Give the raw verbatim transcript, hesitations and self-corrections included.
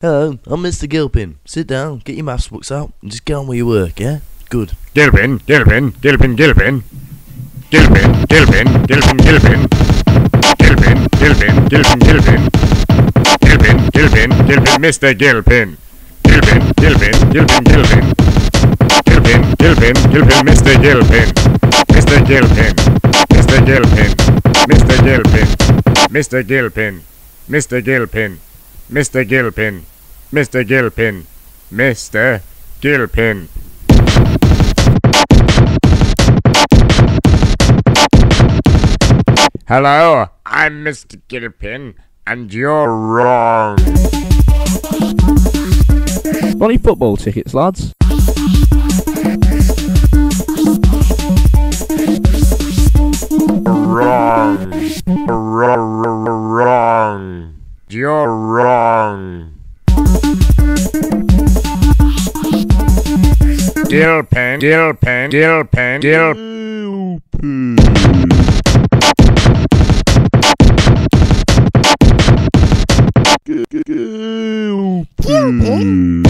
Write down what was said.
Hello, I'm Mister Gilpin. Sit down, get your maths books out, and just get on with your work, yeah? Good. Gilpin, Gilpin, Gilpin, Gilpin. Gilpin, Gilpin, Gilpin, Gilpin. Gilpin, Gilpin, Gilpin, Gilpin. Gilpin, Gilpin, Gilpin, Mister Gilpin. Gilpin, Gilpin, Gilpin, Gilpin. Gilpin, Gilpin, Gilpin, Mister Gilpin. Mister Gilpin, Mister Gilpin, Mister Gilpin, Mister Gilpin, Mister Gilpin, Mister Gilpin, Mister Gilpin, Mister Gilpin. Hello, I'm Mister Gilpin, and you're wrong. Bonnie football tickets, lads. Wrong. Wrong. Wrong. You're wrong. Gilpin, Gilpin, Gilpin, Gilpin. Gilpin.